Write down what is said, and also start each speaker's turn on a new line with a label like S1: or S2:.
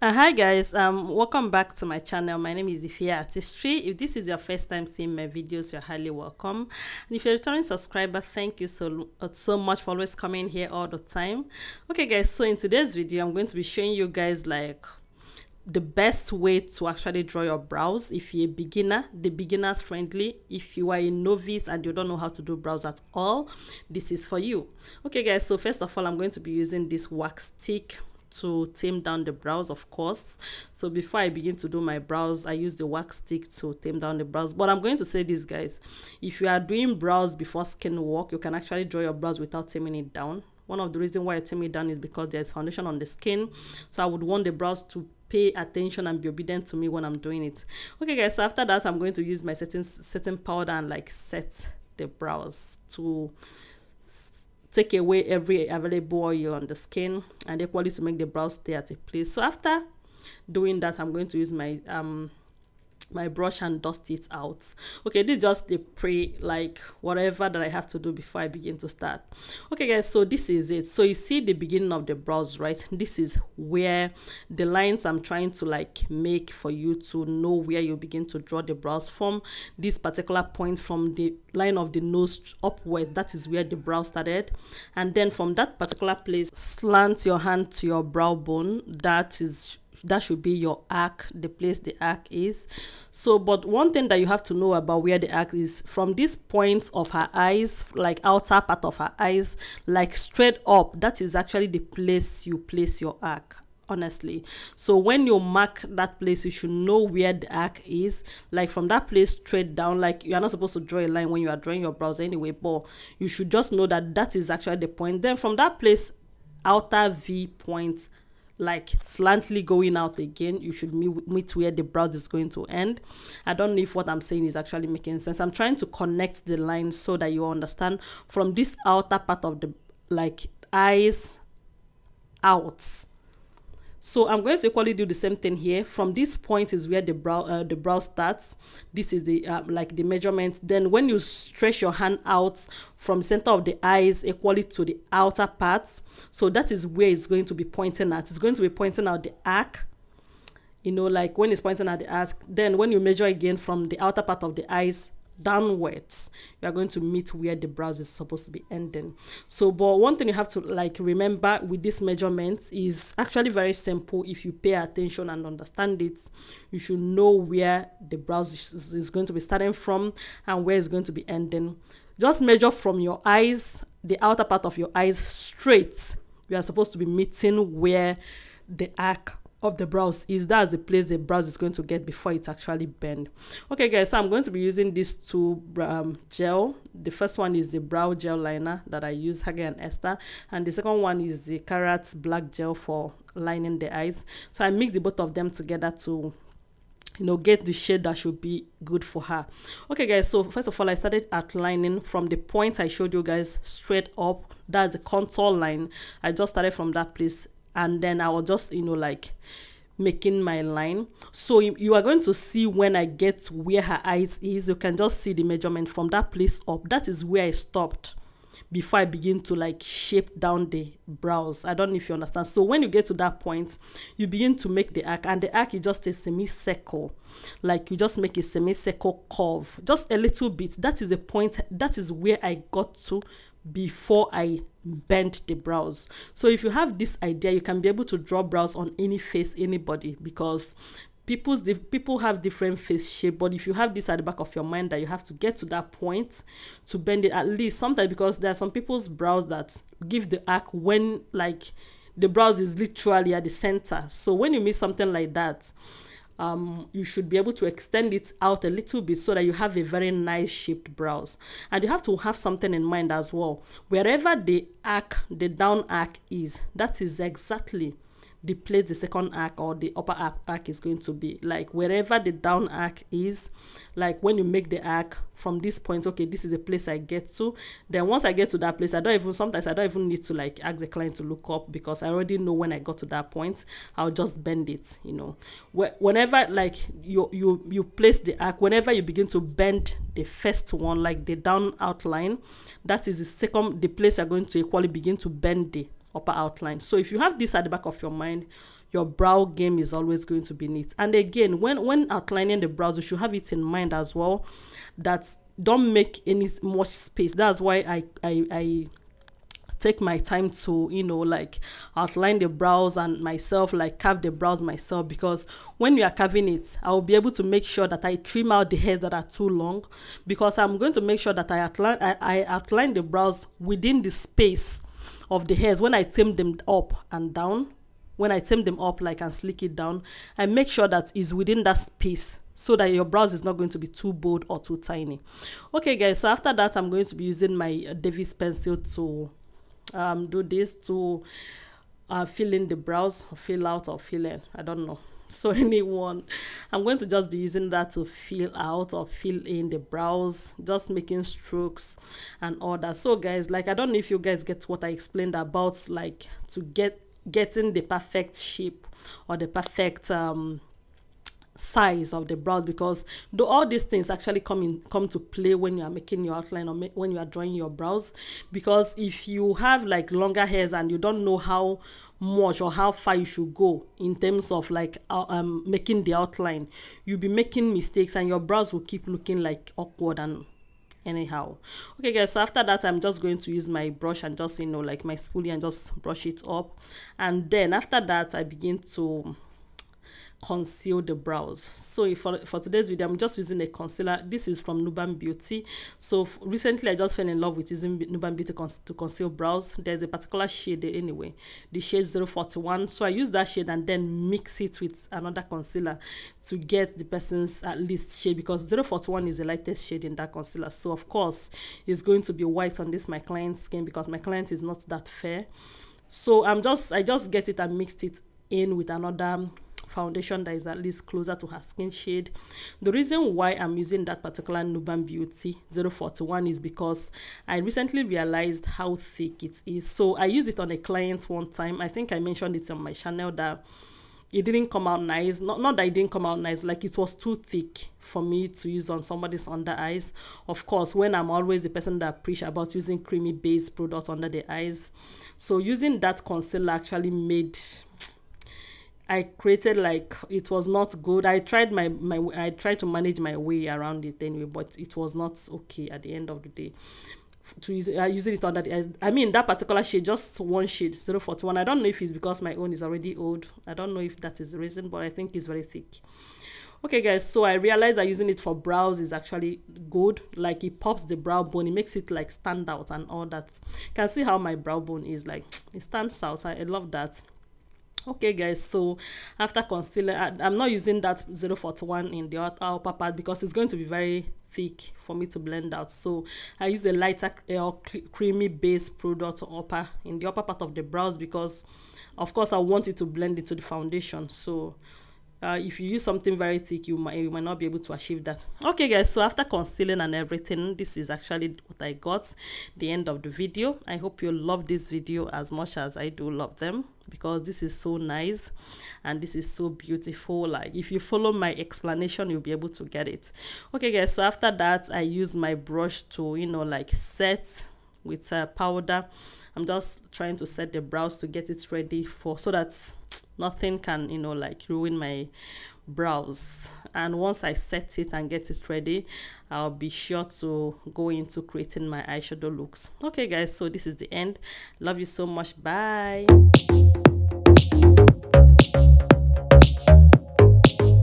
S1: Hi guys, welcome back to my channel. My name is Ifia Artistry. If this is your first time seeing my videos, you're highly welcome. And if you're a returning subscriber, thank you so much for always coming here all the time. Okay guys, so in today's video, I'm going to be showing you guys like the best way to actually draw your brows. If you're a beginner, the beginners friendly. If you are a novice and you don't know how to do brows at all, this is for you. Okay guys, so first of all, I'm going to be using this wax stick to tame down the brows, of course. So before I begin to do my brows, I use the wax stick to tame down the brows. But I'm going to say this, guys, if you are doing brows before skin work, you can actually draw your brows without taming it down. One of the reasons why I tame it down is because there's foundation on the skin, so I would want the brows to pay attention and be obedient to me when I'm doing it. Okay guys, so after that, I'm going to use my setting powder and like set the brows to take away every available oil on the skin and equally to make the brows stay at a place. So after doing that, I'm going to use my my brush and dust it out. Okay, this is just the like whatever that I have to do before I begin to start. Okay guys, so this is it. So you see the beginning of the brows, right? This is where the lines I'm trying to like make for you to know where you begin to draw the brows from. This particular point from the line of the nose upward, that is where the brow started, and then from that particular place, slant your hand to your brow bone. That should be your arc, the place the arc is. So but one thing that you have to know about where the arc is, from this point of her eyes, like outer part of her eyes, like straight up, that is actually the place you place your arc, honestly. So when you mark that place, you should know where the arc is, like from that place straight down. Like you are not supposed to draw a line when you are drawing your brows anyway, but you should just know that that is actually the point. Then from that place, outer V point, like slantly going out again, you should meet where the brows is going to end. I don't know if what I'm saying is actually making sense. I'm trying to connect the lines so that you understand from this outer part of the like eyes out. So I'm going to equally do the same thing here. From this point is where the brow starts. This is the like the measurement. Then when you stretch your hand out from center of the eyes equally to the outer parts, so that is where it's going to be pointing at. It's going to be pointing out the arc, you know, like when it's pointing at the arc. Then when you measure again from the outer part of the eyes downwards, you are going to meet where the brows is supposed to be ending. So but one thing you have to like remember with this measurement is actually very simple. If you pay attention and understand it, you should know where the brows is going to be starting from and where it's going to be ending. Just measure from your eyes, the outer part of your eyes straight. You are supposed to be meeting where the arc of the brows is. That's the place the brows is going to get before it's actually bend. Okay guys, so I'm going to be using these two gel. The first one is the brow gel liner that I use, Hage and Esther, and the second one is the Carrot black gel for lining the eyes. So I mix the both of them together to, you know, get the shade that should be good for her. Okay guys, so first of all, I started outlining from the point I showed you guys straight up. That's the contour line. I just started from that place, and then I will just, you know, like making my line. So you are going to see when I get to where her eyes is, you can just see the measurement from that place up. That is where I stopped before I begin to like shape down the brows. I don't know if you understand. So when you get to that point, you begin to make the arc, and the arc is just a semicircle. Like you just make a semicircle curve, just a little bit. That is the point. That is where I got to before I bend the brows. So if you have this idea, you can be able to draw brows on any face, anybody, because people have different face shape. But if you have this at the back of your mind that you have to get to that point to bend it, at least sometimes, because there are some people's brows that give the arc when like the brows is literally at the center. So when you meet something like that, you should be able to extend it out a little bit so that you have a very nice shaped brows. And you have to have something in mind as well. Wherever the arc, the down arc is, that is exactly the place the second arc or the upper arc is going to be. Like wherever the down arc is, like when you make the arc from this point, okay, this is the place I get to. Then once I get to that place, sometimes I don't even need to like ask the client to look up, because I already know when I got to that point, I'll just bend it, you know. Whenever like you place the arc, whenever you begin to bend the first one, like the down outline, that is the place you're going to equally begin to bend the upper outline. So if you have this at the back of your mind, your brow game is always going to be neat. And again, when outlining the brows, you should have it in mind as well that don't make any much space. That's why I take my time to, you know, like outline the brows and myself, like carve the brows myself, because when you are carving it, I will be able to make sure that I trim out the hairs that are too long, because I'm going to make sure that I outline the brows within the space of the hairs. When I trim them up and down, when I trim them up like and slick it down, I make sure that it's within that space so that your brows is not going to be too bold or too tiny. Okay guys, so after that I'm going to be using my Davis pencil to do this, to fill in the brows, fill out or fill in, I don't know. So anyone, I'm going to just be using that to fill out or fill in the brows, just making strokes and all that. So guys, like, I don't know if you guys get what I explained about, like, to getting the perfect shape or the perfect size of the brows, because though all these things actually come to play when you are making your outline or when you are drawing your brows. Because if you have like longer hairs and you don't know how much or how far you should go in terms of like making the outline, you'll be making mistakes and your brows will keep looking like awkward and anyhow. Okay guys, so after that I'm just going to use my brush and just, you know, like my spoolie, and just brush it up. And then after that I begin to conceal the brows. So for today's video, I'm just using a concealer. This is from Nuban Beauty. So recently I just fell in love with using Nuban Beauty to conceal brows. There's a particular shade there anyway, the shade 041. So I use that shade and then mix it with another concealer to get the person's at least shade, because 041 is the lightest shade in that concealer. So of course it's going to be white on this my client's skin, because my client is not that fair. So I just get it and mixed it in with another foundation that is at least closer to her skin shade. The reason why I'm using that particular Nuban Beauty 041 is because I recently realized how thick it is. So I used it on a client one time. I think I mentioned it on my channel that it didn't come out nice. Not that it didn't come out nice, like it was too thick for me to use on somebody's under eyes. Of course, when I'm always the person that preach about using creamy base products under the eyes. So using that concealer actually made, I created, like, it was not good. I tried I tried to manage my way around it anyway, but it was not okay at the end of the day. To use using it under the eyes, I mean that particular shade, just one shade 041. I don't know if it's because my own is already old. I don't know if that is the reason, but I think it's very thick. Okay guys, so I realized that using it for brows is actually good. Like, it pops the brow bone, it makes it like stand out and all that. You can see how my brow bone is, like, it stands out. I love that. Okay guys, so after concealer, I'm not using that 041 in the upper part because it's going to be very thick for me to blend out. So I use a lighter creamy base product in the upper part of the brows, because of course I want it to blend into the foundation. So if you use something very thick, you might not be able to achieve that. Okay guys, so after concealing and everything, this is actually what I got, the end of the video. I hope you love this video as much as I do love them, because this is so nice and this is so beautiful. Like, if you follow my explanation, you'll be able to get it. Okay guys, so after that I use my brush to, you know, like set with powder. I'm just trying to set the brows to get it ready so that nothing can, you know, like ruin my brows. And once I set it and get it ready, I'll be sure to go into creating my eyeshadow looks. Okay guys, so this is the end. Love you so much. Bye.